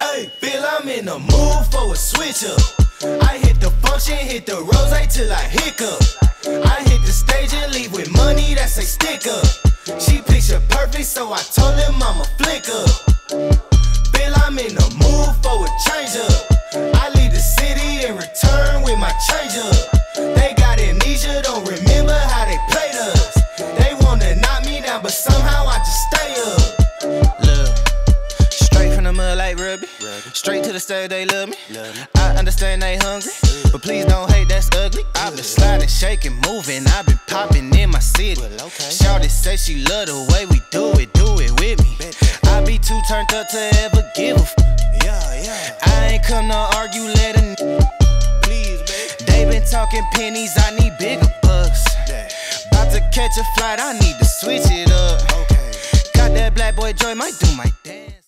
Hey, feel I'm in the mood for a switch up. I hit the function, hit the rose till I hiccup. I hit the stage and leave with money that say stick up. She picture perfect, so I told him I'ma flick up. Feel I'm in the mood for a change up. I leave the city and return with my change up. They got amnesia, don't remember how they played us. They wanna knock me down, but somehow I just stay up. Look, straight from the mud like Ruby. Straight to the stage, they love me. I understand they hungry, but please don't hate, that's ugly. I've been sliding, shaking, moving, I've been popping in my city. Shawty say she love the way we do it with me. I be too turned up to ever give a I ain't come to argue, let a please, baby. They been talking pennies, I need bigger bucks. About to catch a flight, I need to switch it up. Got that black boy joy, might do my dance.